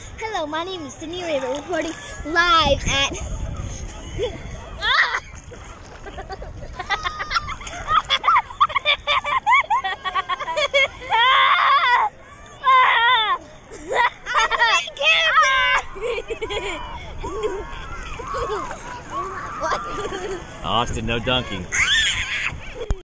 Hello, my name is Sydney Weaver, reporting live at... Austin, no dunking.